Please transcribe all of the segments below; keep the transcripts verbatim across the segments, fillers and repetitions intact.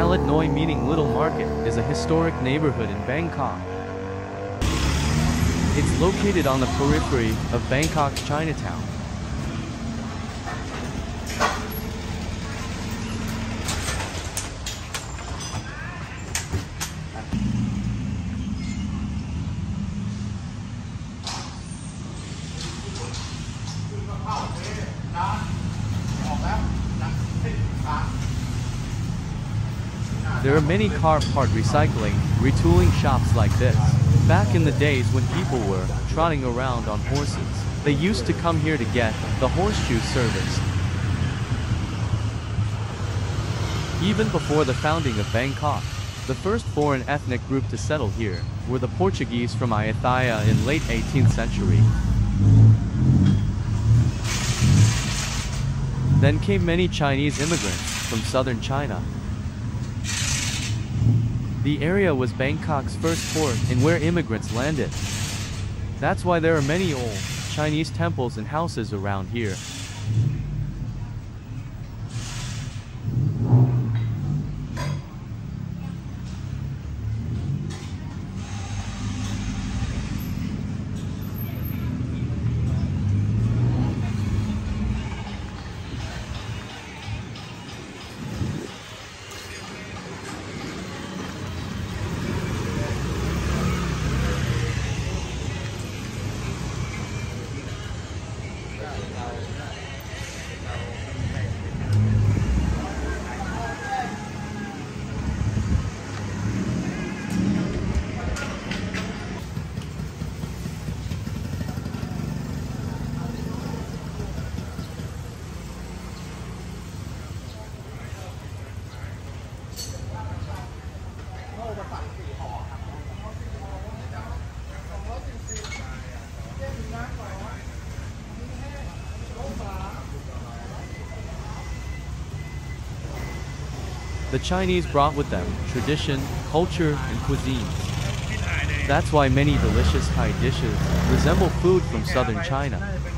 Talat Noi, meaning Little Market, is a historic neighborhood in Bangkok. It's located on the periphery of Bangkok's Chinatown. There are many car part recycling, retooling shops like this. Back in the days when people were trotting around on horses, they used to come here to get the horseshoe service. Even before the founding of Bangkok, the first foreign ethnic group to settle here were the Portuguese from Ayutthaya in late eighteenth century. Then came many Chinese immigrants from southern China. The area was Bangkok's first port and where immigrants landed. That's why there are many old Chinese temples and houses around here. The Chinese brought with them tradition, culture, and cuisines. That's why many delicious Thai dishes resemble food from southern China.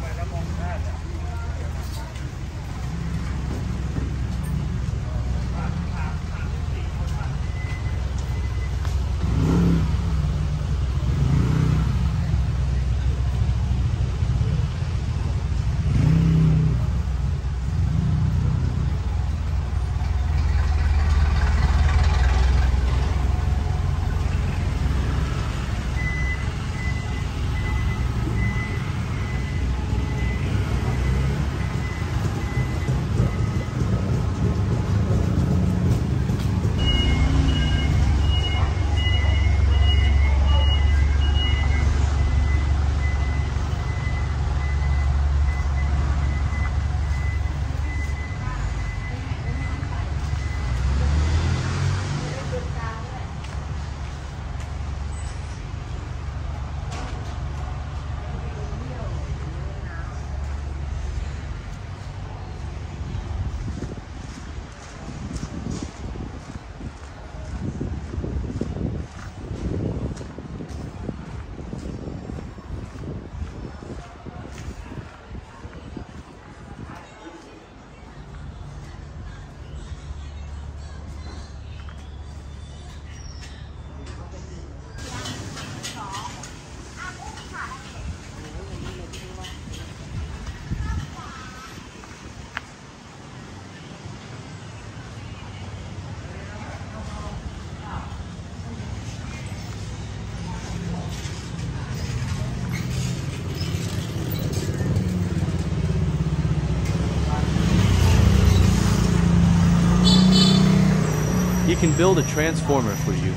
He can build a transformer for you.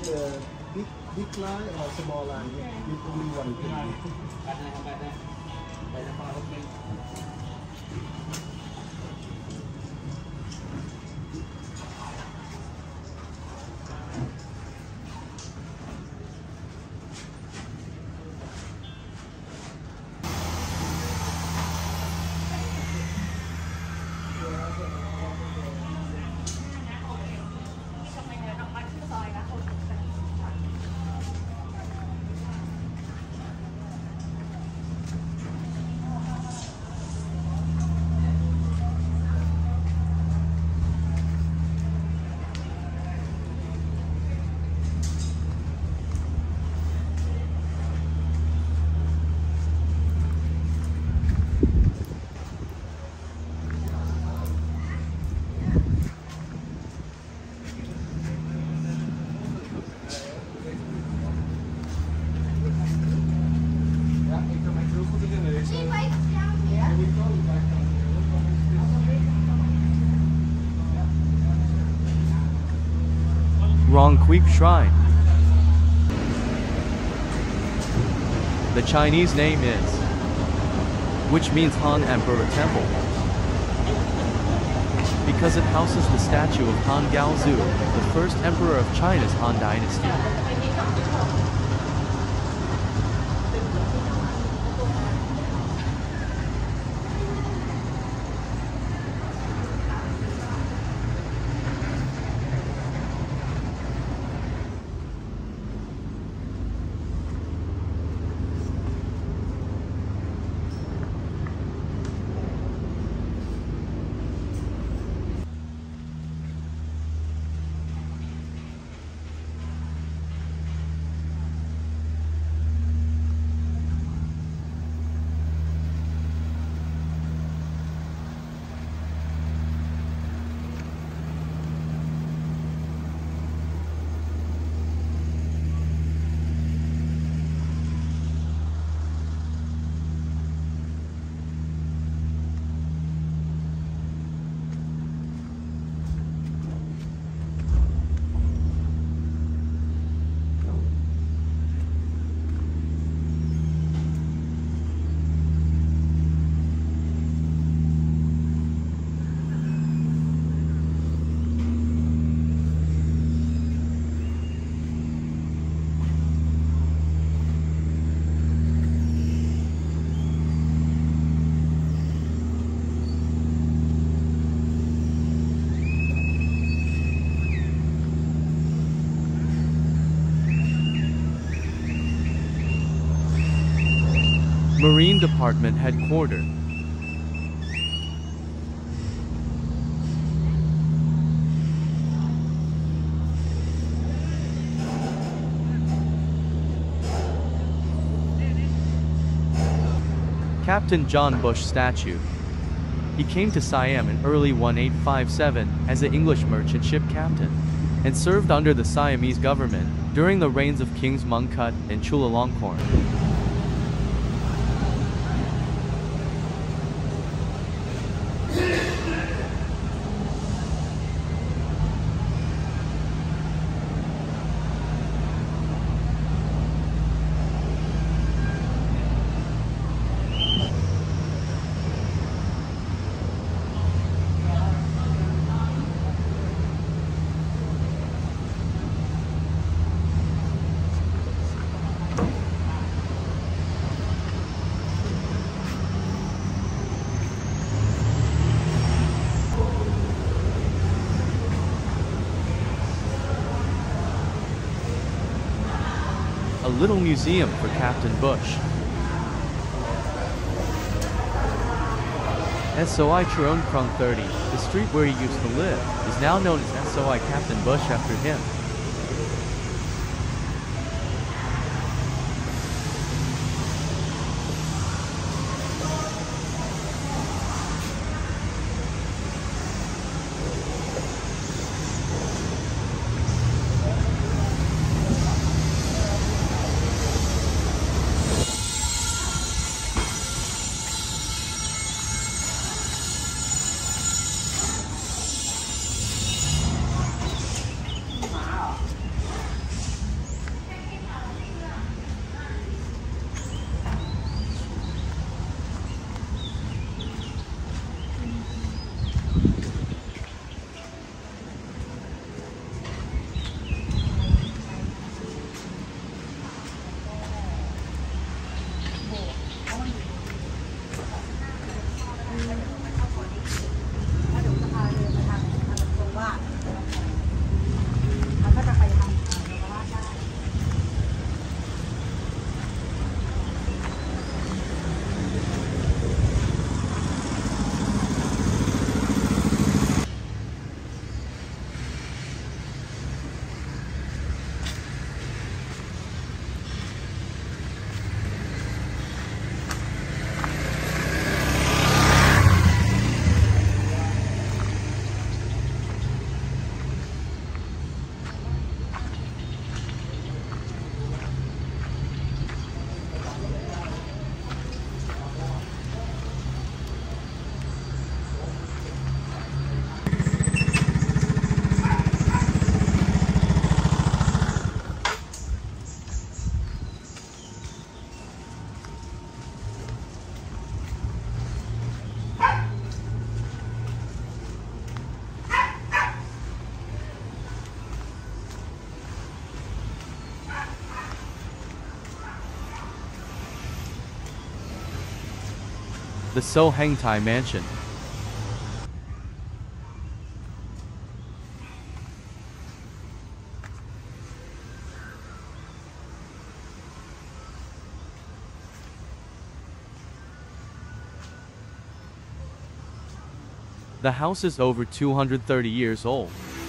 want the big big line or small line? You only one thing. Rongquip Shrine. The Chinese name is, which means Han Emperor Temple, because it houses the statue of Han Gaozu, the first emperor of China's Han Dynasty. Marine Department Headquarters. Captain John Bush statue. He came to Siam in early eighteen fifty-seven as an English merchant ship captain, and served under the Siamese government during the reigns of Kings Mongkut and Chulalongkorn. A little museum for Captain Bush. S O I Charon Krung thirty, the street where he used to live, is now known as S O I Captain Bush after him. the So Heng Tai Mansion. The house is over two hundred thirty years old.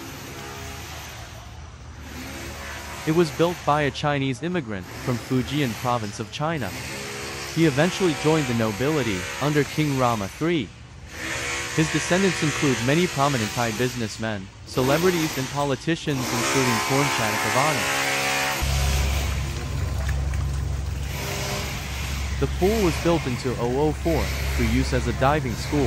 It was built by a Chinese immigrant from Fujian province of China. He eventually joined the nobility under King Rama the third. His descendants include many prominent Thai businessmen, celebrities and politicians including Korn Channakavani. The pool was built in two thousand four for use as a diving school.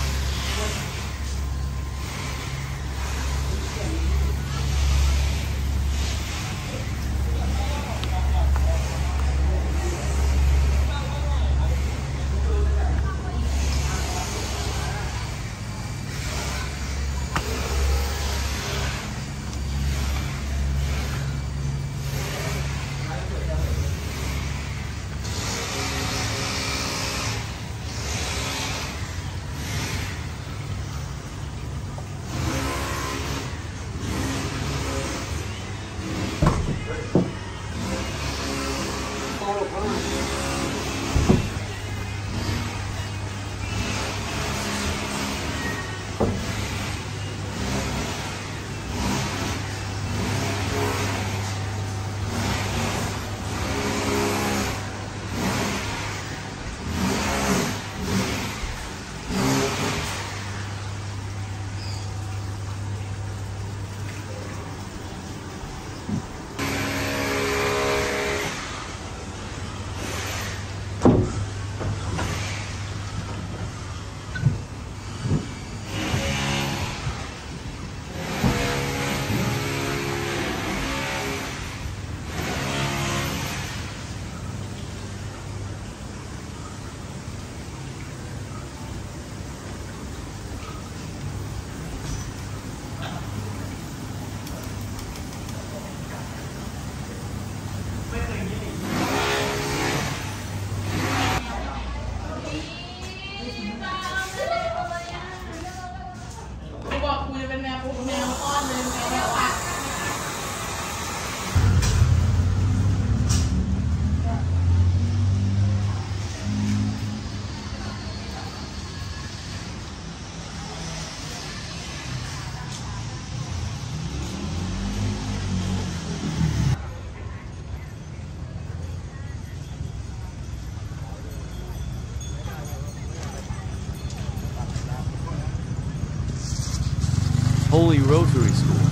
Holy Rosary School.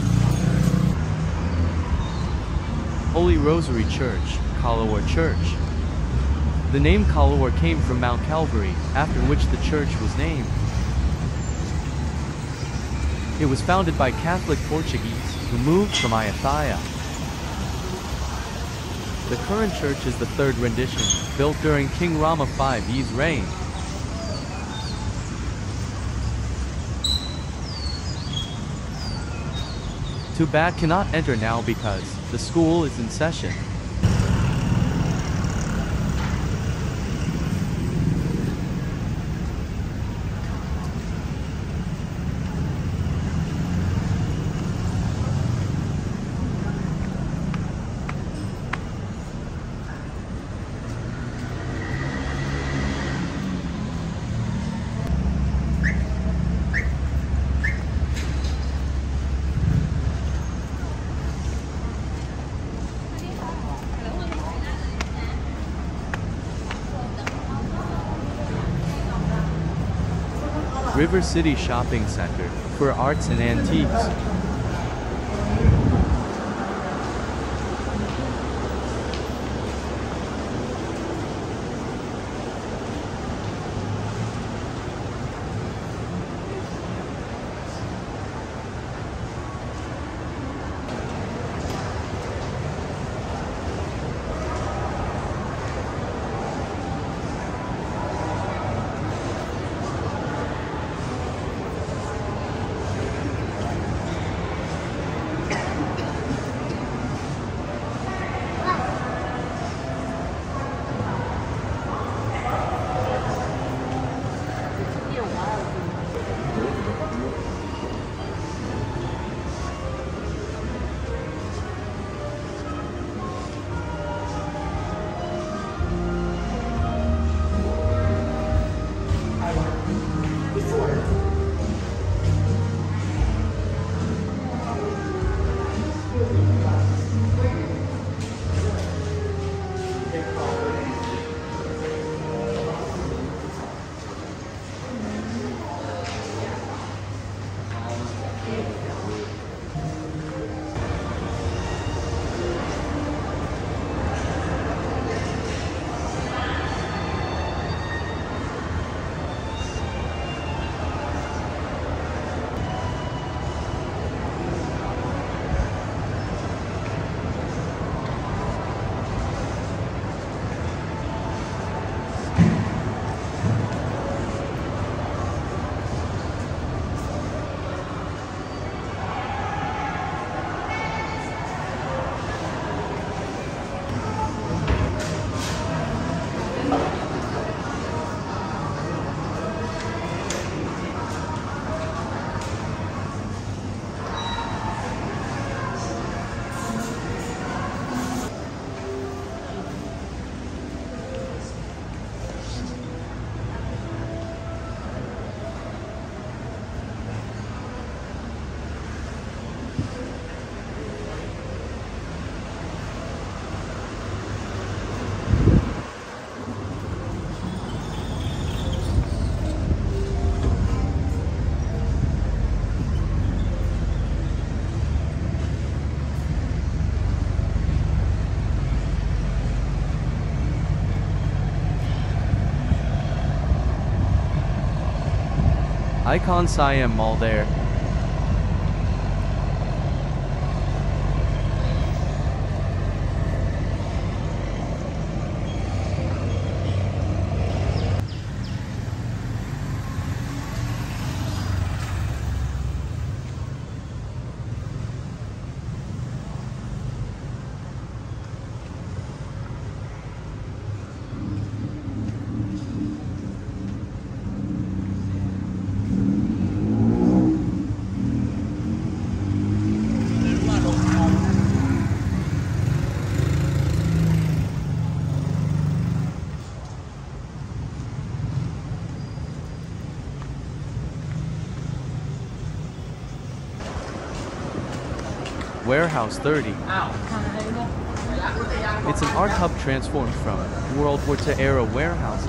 Holy Rosary Church, Kalawar Church. The name Kalawar came from Mount Calvary, after which the church was named. It was founded by Catholic Portuguese, who moved from Ayutthaya. The current church is the third rendition, built during King Rama the fifth's reign. Too bad cannot enter now because the school is in session. River City Shopping Center for arts and antiques. Icon Siam Mall there. Warehouse thirty. It's an art hub transformed from World War Two era warehouses.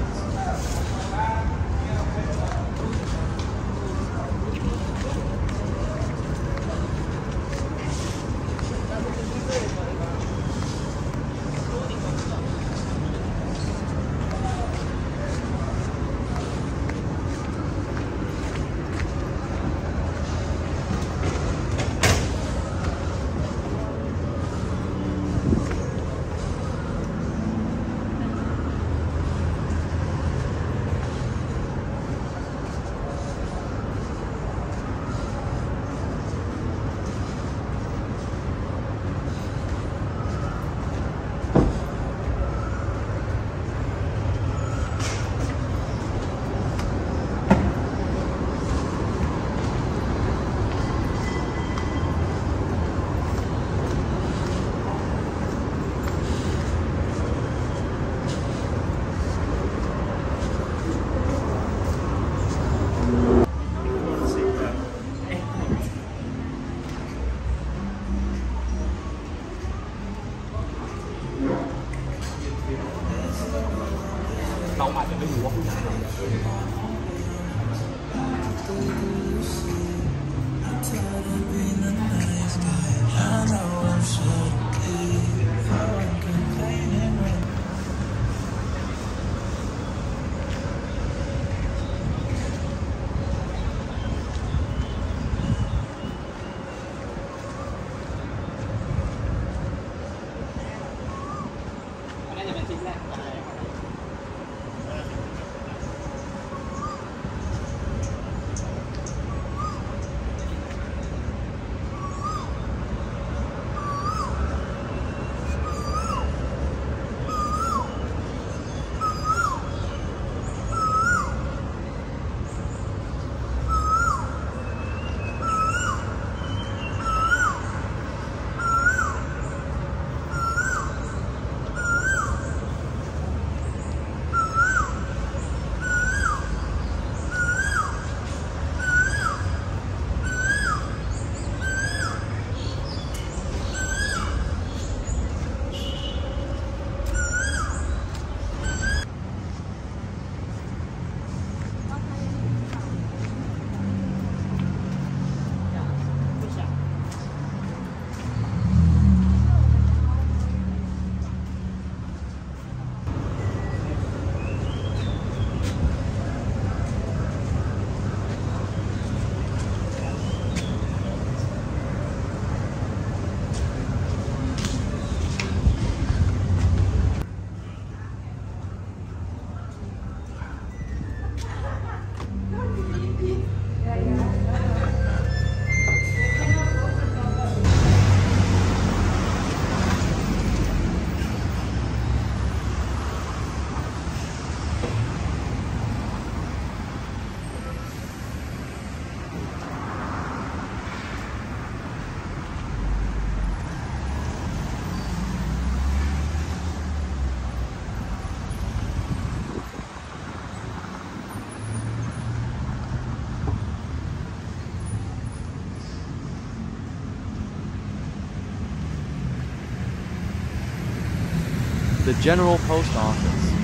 The General Post Office.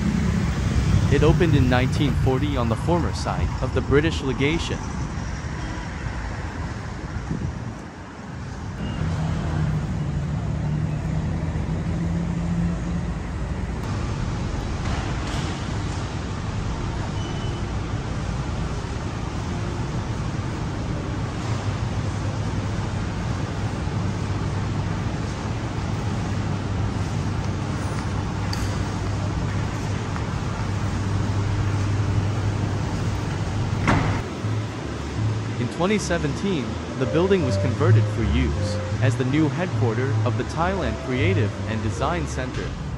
It opened in nineteen forty on the former site of the British legation. twenty seventeen, the building was converted for use as the new headquarters of the Thailand Creative and Design Center.